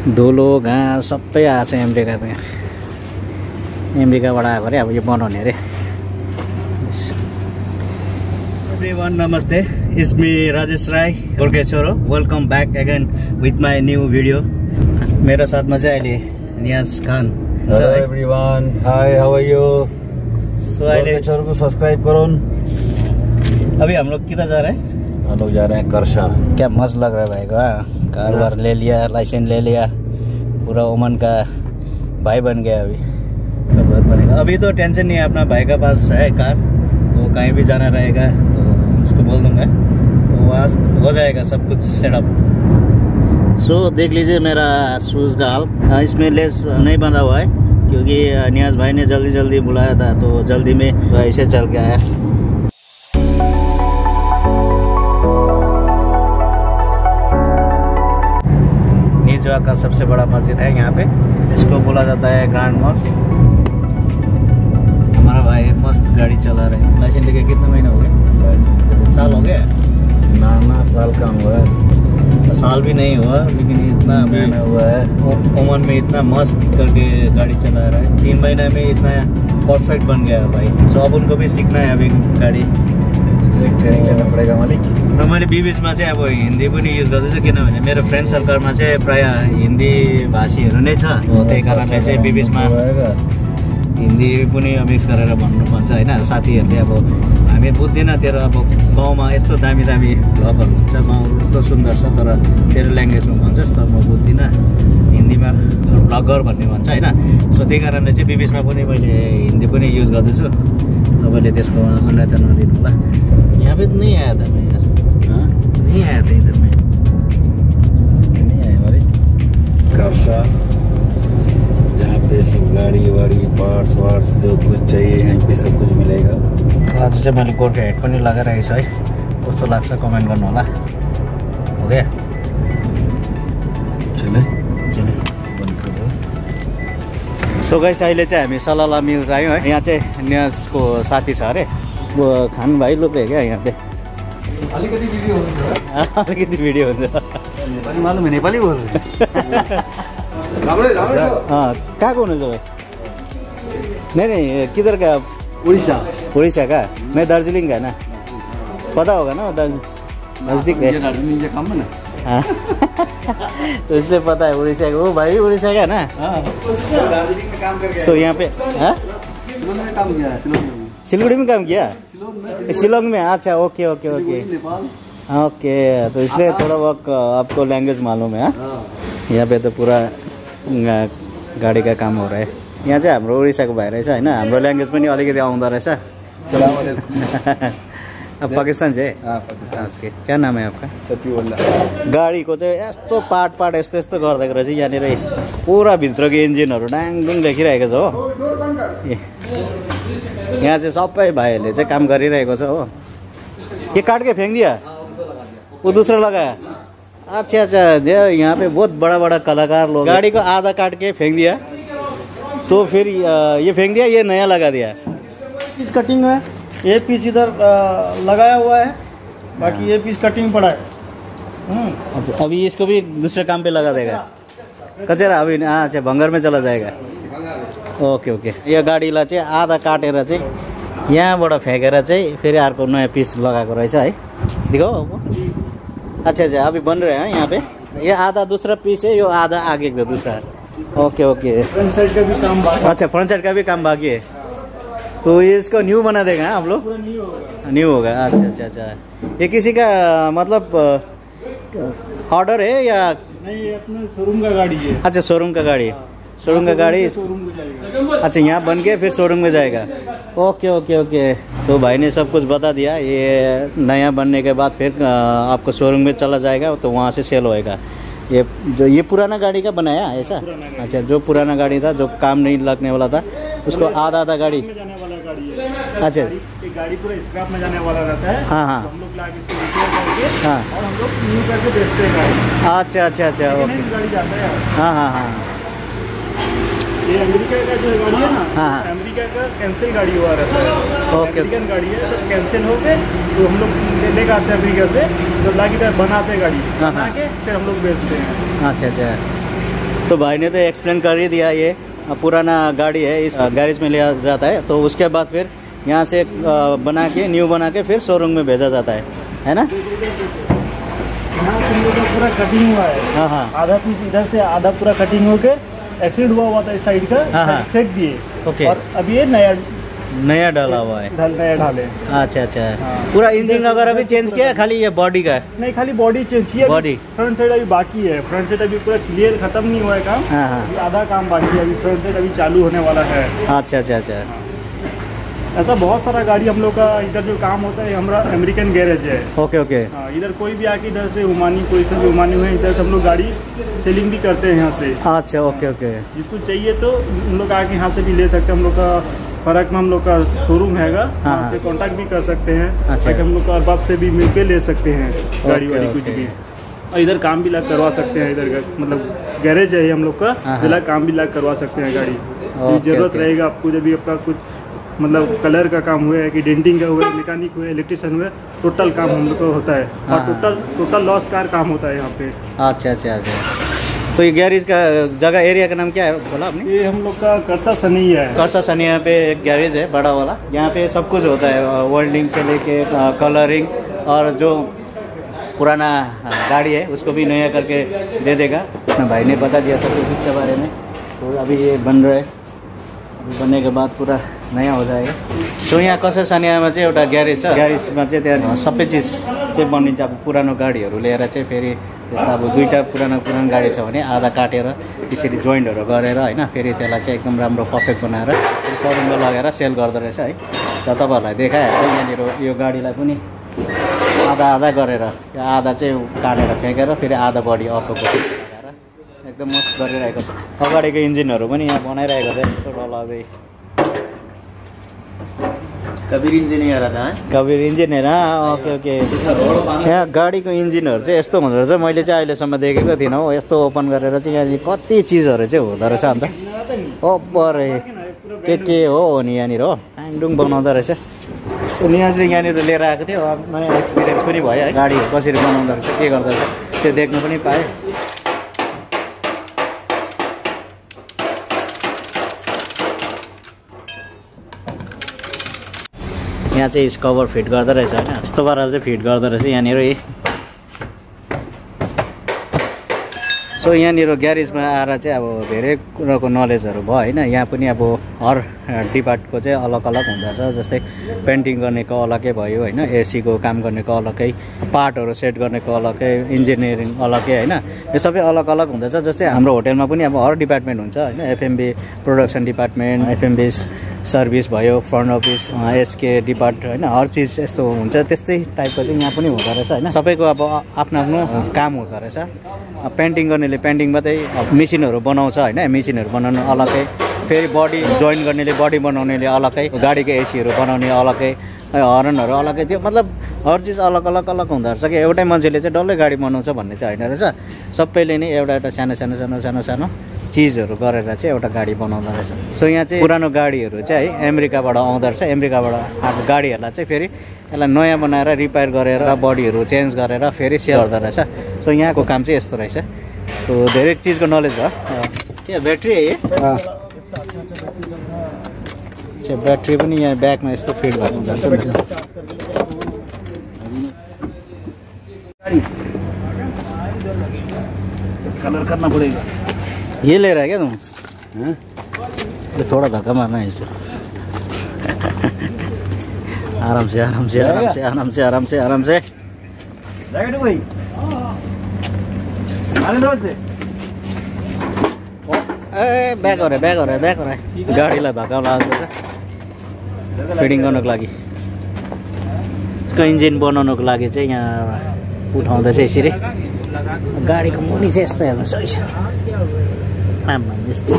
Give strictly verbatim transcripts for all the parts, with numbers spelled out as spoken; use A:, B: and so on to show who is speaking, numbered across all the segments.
A: धुलो घाँस सबै आएको छ अमेरिकाको। यहाँ अमेरिकाबाट आएको अरे अब यो बनाउने अरे। एभ्रीवान नमस्ते, इट्स मी राजेश राई गोर्खे छोरो। Welcome back again with my new video. मेरे साथमा चाहिँ अहिले Niyaz Khan.
B: Hello everyone, hi, how are you?
A: So अहिले
B: छोरो को सब्सक्राइब करो।
A: अभी हम लोग किधर जा रहे हैं?
B: हम लोग जा रहे हैं करशा।
A: क्या मस्त लग रहा है भाई को। कार वार ले लिया, लाइसेंस ले लिया, पूरा ओमान का भाई बन गया। अभी बनेगा। अभी तो टेंशन नहीं है, अपना भाई का पास है कार, तो कहीं भी जाना रहेगा तो उसको बोल दूंगा तो वहाँ हो जाएगा सब कुछ सेटअप। सो so, देख लीजिए मेरा शूज़ का हाल। इसमें लेस नहीं बंधा हुआ है क्योंकि नियाज भाई ने जल्दी जल्दी बुलाया था, तो जल्दी में ऐसे चल के आया। निजवा का सबसे बड़ा मस्जिद है यहाँ पे, इसको बोला जाता है ग्रैंड मॉस्क। हमारा भाई मस्त गाड़ी चला रहे हैं। लाइसेंस लेके कितना महीना हो गया? साल हो गया?
B: ना ना साल कम हुआ है,
A: साल भी नहीं हुआ, लेकिन इतना
B: महीना हुआ है।
A: ओमान में इतना मस्त करके गाड़ी चला रहा है। तीन महीने में इतना परफेक्ट बन गया भाई। तो अब उनको भी सीखना है अभी गाड़ी।
B: ट्रेनिङ लेना पड़ेगा मालिक।
A: र मैले बिबिचमा चाहिँ अब हिन्दी पनि युज गर्दैछु, किनभने मेरो फ्रेन्ड सर्कलमा चाहिँ प्राय हिन्दी भाषीहरू नै छ। त्यही कारणले चाहिँ बिबिचमा हिन्दी पनि मिक्स गरेर भन्नु भन्छ होइन। साथीहरूले अब हामी बुझ्दैन तेरो अब गाउँमा यत्रो दामी दामी भ्लगहरू हुन्छ, गाउँ यस्तो सुन्दर छ, तर तेरो ल्याङ्ग्वेजमा भन्छस् त म बुझ्दिनँ, हिन्दीमा भ्लगर भन्ने भन्छ होइन। सो त्यही कारणले चाहिँ बिबिचमा पनि मैले हिन्दी पनि युज गर्दैछु। तपाईँले त्यसको अन्यथा नदिनु होला। यहाँ पे नहीं आया था मैं यार। हाँ नहीं आया था इधर में।
B: नहीं आया मालिक। करशा, जहाँ पे सब गाड़ी वाड़ी पार्ट्स वार्ट्स जो कुछ चाहिए यहीं पे सब कुछ मिलेगा।
A: आज चाहिँ मैले गोर्खे हेड पनि लगाइरहेको छु है, कस्तो लाग्छ कमेन्ट गर्नु होला। हो गया
B: चले
A: चले सो गाइस, अहिले चाहिँ हामी सलाला मिल्स आयौँ है। यहाँ चाहिँ नियाजको साथी छ अरे, वो खान भाई लोग है क्या यहाँ पे?
B: अलिकति भिडियो हुन्छ,
A: अलिकति भिडियो हुन्छ।
B: मालूम है नेपाली बोल रहे। राम्रै राम्रै।
A: हाँ, कहाँ को हुनुहुन्छ भाई? नहीं नहीं, किधर का?
B: उड़ीसा।
A: उड़ीसा का? मैं दार्जिलिंग का ना, पता होगा ना, नजदीक है
B: दार्जिलिंग का काम है ना।
A: हाँ तो इसलिए पता है उड़ीसा का। वो भाई भी उड़ीसा का ना।
B: दार्जिलिंग में काम करके।
A: सो यहाँ पे हाँ
B: शिलोंग में काम किया है। शिलोंग में
A: सिलगुड़ी में काम किया?
B: शिलोंग
A: शिलोंग में। अच्छा ओके ओके ओके ओके। तो इसलिए थोड़ा बहुत आपको लैंग्वेज मालूम है। यहाँ पे तो पूरा गाड़ी का काम हो रहा है। यहाँ चाहिँ हाम्रो उड़ीसाको भाइ रहेछ होइन, हाम्रो ल्याङ्ग्वेज पनि अलिकति आउँदो रहेछ। अब पाकिस्तान से?
B: हाँ पाकिस्तान
A: के। क्या नाम है आपका?
B: सफीउल्लाह।
A: गाडीको चाहिँ यस्तो पार्ट पार्ट यस्तो यस्तो गरिदिएको रहेछ यहाँनिर। पुरा भित्रको इन्जिनहरू डाङडुङ देखिरहेको छ हो। यहाँ चाहिँ सबै भाइहरूले चाहिँ काम गरिरहेको छ हो। ये काट के फेंक दिया, वो दूसरा लगाया। अच्छा अच्छा, यहाँ पे बहुत बड़ा बड़ा कलाकार लोग। गाड़ी को आधा काट के फेंक दिया, तो फिर ये फेंक दिया, ये नया लगा दिया।
C: पीस कटिंग है, ये पीस इधर लगाया हुआ है, बाकी ये पीस कटिंग पड़ा है।
A: अच्छा, अभी इसको भी दूसरे काम पे लगा देगा कचरा। अभी अच्छा भंगार में चला जाएगा। Okay okay. यो गाडीलाई चाहिँ आधा काटेर चाहिँ यहाँबाट फ्याँकेर चाहिँ फेरि अर्को नयाँ पिस लगाएको रहेछ है। दिखाओ। अच्छा अच्छा, अभी बन रहे हैं यहाँ पे। ये आधा दूसरा पीस है, यो आधा आगे का दूसरा। Okay okay.
C: फ्रंट साइड का भी काम बाकी।
A: अच्छा, फ्रंट साइड का भी काम बाकी है, तो ये इसको न्यू बना देगा आप लोग? न्यू होगा। अच्छा अच्छा अच्छा। ये किसी का मतलब ऑर्डर है या
C: नहीं? ये अपने शोरूम का गाड़ी है।
A: अच्छा, शोरूम का गाड़ी। शोरूम का गाड़ी
C: शोरूम में जाएगा।
A: अच्छा, यहाँ बन के फिर शोरूम में जाएगा। Okay okay okay. तो भाई ने सब कुछ बता दिया। ये नया बनने के बाद फिर आपको शोरूम में चला जाएगा, तो वहाँ से सेल होएगा। ये जो ये पुराना गाड़ी का बनाया ऐसा? अच्छा, जो पुराना गाड़ी था, जो काम नहीं लगने वाला था, उसको आधा आधा गाड़ी
C: जाने वाला गाड़ी है।
A: अच्छा,
C: एक गाड़ी पूरा स्क्रैप में जाने वाला रहता है।
A: हाँ हाँ।
C: हम लोग लाके इसको रिपेयर करके,
A: हाँ,
C: और हम लोग न्यू करके बेचते हैं गाड़ी।
A: अच्छा अच्छा अच्छा ओके।
C: गाड़ी जाता है।
A: हाँ हाँ हाँ।
C: ये अमेरिका का जो गाड़ी है ना,
A: हाँ।
C: अमेरिका का कैंसिल गाड़ी हुआ रहता है।
A: ओके।
C: अमेरिकन गाड़ी है, सब कैंसिल हो गए तो हम लोग लेके आते हैं अमेरिका से, तो लाके इधर बनाते हैं गाड़ी,
A: हाँ,
C: बना के फिर हम लोग बेचते हैं।
A: अच्छा अच्छा। तो भाई ने तो एक्सप्लेन कर ही दिया, ये पुराना गाड़ी है, इस गैरेज में लिया जाता है, तो उसके बाद फिर यहाँ से बना के न्यू बना के फिर शोरूम में भेजा जाता है, है ना?
C: यहाँ का पूरा कटिंग हुआ है।
A: हाँ हाँ,
C: आधा पीस इधर से आधा पूरा कटिंग होके एक्सीडेंट हुआ हुआ था इस साइड का,
A: हाँ, हाँ।
C: फेंक दिए।
A: ओके।
C: और अभी ये नया
A: नया डाला हुआ है,
C: ढल नया ढाले।
A: अच्छा अच्छा।
C: हाँ।
A: पूरा इंजन वगैरह भी चेंज किया, खाली ये बॉडी का है?
C: नहीं, खाली बॉडी चेंज किया।
A: बॉडी,
C: फ्रंट साइड अभी बाकी है। फ्रंट साइड अभी पूरा क्लियर खत्म नहीं हुआ है काम।
A: हाँ हाँ,
C: अभी आधा काम बाकी है। अभी फ्रंट साइड अभी चालू होने वाला है।
A: अच्छा अच्छा अच्छा।
C: ऐसा बहुत सारा गाड़ी हम लोग का इधर जो काम होता है, हमारा अमेरिकन गैरेज है।
A: Okay okay.
C: हाँ, इधर कोई भी आके इधर से उमानी, कोई से भी उमानी हुए, इधर से हम लोग गाड़ी सेलिंग भी करते हैं यहाँ से।
A: अच्छा, ओके ओके।
C: जिसको चाहिए तो हम लोग आके यहाँ से भी ले सकते हैं। हम लोग का फर्क में हम लोग का शोरूम हैगा,
A: हाँ,
C: वहाँ से कांटेक्ट भी कर सकते हैं।
A: अच्छा।
C: ताकि हम लोग का अरबाब से भी मिलके ले सकते हैं गाड़ी वाड़ी कुछ
A: ओके।
C: भी। और इधर काम भी लग करवा सकते हैं। इधर का मतलब गैरेज है हम लोग का,
A: हाँ,
C: जिला काम भी लग करवा सकते हैं गाड़ी।
A: ओके,
C: जरूरत
A: ओके।
C: रहेगा आपको, जब भी आपका कुछ मतलब कलर का काम हुआ है कि डेंटिंग का हुआ है, मैकेनिक हुआ है, इलेक्ट्रिशियन हुआ है, टोटल काम हम लोग का होता है।
A: हाँ,
C: और टोटल टोटल लॉस कार काम होता है यहाँ पे।
A: अच्छा अच्छा अच्छा। तो ये गैरेज का जगह, एरिया का नाम क्या है बोला आपने?
C: ये हम लोग का करसा सनी है।
A: करसा सनिया पे एक गैरेज है बड़ा वाला, यहाँ पे सब कुछ होता है, वेल्डिंग से लेके कलरिंग, और जो पुराना गाड़ी है उसको भी नया करके दे देगा। अपना भाई ने बता दिया सब कुछ इसके बारे में। तो अभी ये बन रहा है, अभी बनने के बाद पूरा नयाँ हो जाएगा। सो यहाँ कसै सानियामा चाहिँ एउटा ग्यारेज छ, ग्यारेजमा चाहिँ त्यहाँ सबै चिज चाहिँ बनिन्छ। अब पुरानो गाडीहरू लिएर चाहिँ फेरि जस्तो अब दुईवटा पुरानो पुरानो गाडी छ भने आधा काटेर त्यसरी जोइन्टहरू गरेर होइन, फेरि त्यसलाई चाहिँ एकदम राम्रो पर्फेक्ट बनाएर सरुममा लगेर सेल गर्दो रहेछ है। र तपाईँहरूलाई देखाइहाल्छ यहाँनिर यो गाडीलाई पनि आधा आधा गरेर, यो आधा चाहिँ काटेर फ्याँकेर फेरि आधा बडी अर्कोको लगाएर एकदम मस्त गरिरहेको छ। अगाडिको इन्जिनहरू पनि यहाँ बनाइरहेको छ यस्तो डलाउँदै। कबीर इन्जिनियर था कबीर इन्जिनियर ओके ओके। यहाँ गाडीको इन्जिनहरू चाहिँ यस्तो हुँदो रहेछ, मैले चाहिँ अहिलेसम्म देखेको थिइनँ हो। यस्तो ओपन गरेर चाहिँ यहाँनिर कति चिजहरू चाहिँ हुँदो रहेछ। अन्त ओपरे के के हो नि यहाँनिर हो, आङडुङ बनाउँदो रहेछ। नियाजले यहाँनिर लिएर आएको थियो, नयाँ एक्सपिरियन्स पनि भयो है, गाडीहरू कसरी बनाउँदो रहेछ, के गर्दो रहेछ त्यो देख्नु पनि पाएँ। यहाँ चाहिँ कभर फिट गर्दो रहेछ होइन, यस्तो पाराले चाहिँ फिट गर्दो रहेछ यहाँनिर। सो यहाँनिर ग्यारेजमा आएर चाहिँ अब धेरै कुराको नलेजहरू भयो होइन। यहाँ पनि अब हर डिपार्टको चाहिँ अलग अलग हुँदो रहेछ। जस्तै पेन्टिङ गर्नेको अलग्गै भयो होइन, एसीको काम गर्नेको अलग्गै, पार्टहरू सेट गर्नेको अलग्गै, इन्जिनियरिङ अलग्गै होइन, यो सबै अलग अलग हुँदछ। जस्तै हाम्रो होटेलमा पनि अब हर डिपार्टमेन्ट हुन्छ होइन, FMB production department, FMB service भयो, फ्रन्ट अफिस, एसके डिपार्ट होइन, हर चिज यस्तो हुन्छ। त्यस्तै टाइपको चाहिँ यहाँ पनि हुँदो रहेछ होइन। सबैको अब आफ्नो आफ्नो काम हुँदो रहेछ। पेन्टिङ गर्नेले पेन्टिङ मात्रै, मेसिनहरू बनाउँछ होइन, मेसिनहरू बनाउनु अलग्गै, फेरि बडी जोइन गर्नेले बडी बनाउनेले अलग्गै, गाडीको एसीहरू बनाउने अलग्गै, हर्नहरू अलग्गै, त्यो मतलब हर चिज अलग अलग अलग हुँदो रहेछ कि एउटै मान्छेले चाहिँ डल्लै गाडी बनाउँछ भन्ने चाहिँ होइन रहेछ। सबैले नै एउटा एउटा सानो सानो सानो सानो सानो चिजहरू गरेर चाहिँ एउटा गाडी बनाउँदो रहेछ। सो यहाँ चाहिँ पुरानो गाडीहरू चाहिँ है अमेरिकाबाट आउँदो रहेछ। अमेरिकाबाट आएको गाडीहरूलाई चाहिँ फेरि यसलाई नयाँ बनाएर रिपेयर गरेर बडीहरू चेन्ज गरेर फेरि सेल गर्दो रहेछ। सो यहाँको काम चाहिँ यस्तो रहेछ। तो धेरै चिजको नलेज भयो। के ब्याट्री है ये ब्याट्री पनि यहाँ ब्यागमा यस्तो फिट भएको हुन्छ।
B: कलर करना पड़ेगा।
A: ये ले रहा है क्या तुम? हाँ? तो थोड़ा धक्का मारना है इसे। आराम से आराम से आराम से आराम से आराम से आराम से
C: जाएगा भाई। आने दो से।
A: ए ब्याक हो रहा है ब्याक हो रहा है ब्याक हो रहा है। गाडीलाई धक्का लाग्दो छ फिडिङ गर्नको लागि। यसको इन्जिन बनाउनको लागि चाहिँ यहाँ उठाउँदैछ यसरी। गाडीको मुनि चाहिँ यस्तो हेर्नुहोस् है। आमा यस्तो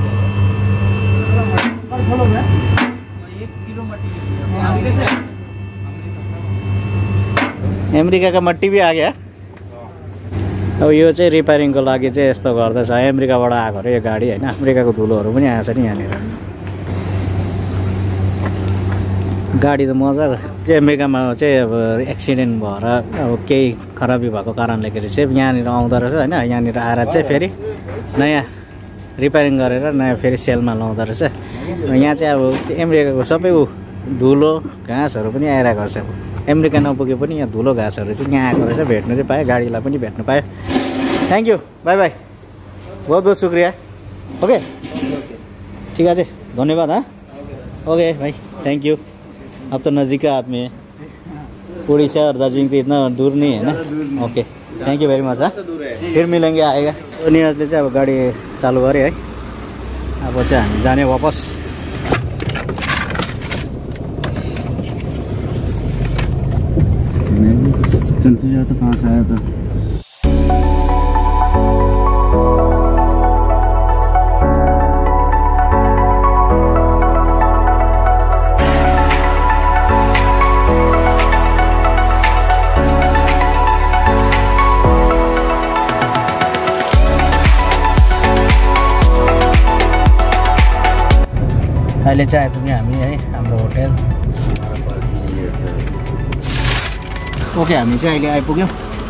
A: अमेरिका का मट्टी भी आ गया। अब यो चाहिँ रिपेयरिङको लागि चाहिँ यस्तो गर्दैछ। अमेरिकाबाट आएको रे यो गाडी हैन। अमेरिकाको धुलोहरू पनि आएछ नि यहाँनिर। गाडी त मजा चाहिँ अमेरिकामा चाहिँ अब एक्सिडेन्ट भएर अब केही खराबी भएको कारणले गर्दा चाहिँ यहाँनिर आउँदो रहेछ हैन। यहाँनिर आएर चाहिँ फेरि नयाँ रिपेयरिङ गरेर नयाँ फेरि सेलमा लाउँदो रहेछ। यहाँ चाहिँ अब अमेरिकाको सबै ऊ धुलो घाँसहरू पनि आइरहेको रहेछ। अमेरिका नपुगे पनि यहाँ धुलो घाँसहरू चाहिँ यहाँ आएको रहेछ। भेट्नु चाहिँ पायो, गाडीलाई पनि भेट्नु पायो। थ्याङ्क यू, बाई बाई, बहुत बहुत शुक्रिया। ओके ठीक है, धन्यवाद। हाँ ओके भाई, थैंक यू। अब तो नज़दीक का आदमी है, उड़ीसा और दार्जिलिंग तो इतना दूर नहीं है ना। Okay thank you very much. हाँ फिर मिलेंगे, आएगा। तो निराजले चाहिँ अब गाडी चालू गरे है। अब चाहिँ हामी जाने वापस।
B: कंफ्यूज था कहाँ से आया था।
A: अहिले चाहिँ आइपुग्यौँ हामी है हाम्रो होटल। ओके हामी चाहिँ अहिले आइपुग्यौँ।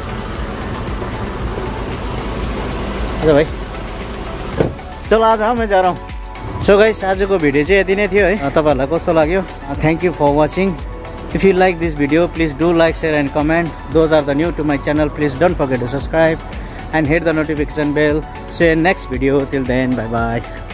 A: अच्छा भाइ चलो आज मैं जा रहा हूँ। सो गाइस आजको भिडियो चाहिँ यति नै थियो है। तपाईँहरूलाई कस्तो लाग्यो? Thank you for watching. If you like this video please do like, share and comment. Those are the new to my channel, please don't forget to subscribe and hit the notification bell. So next video, till then bye by.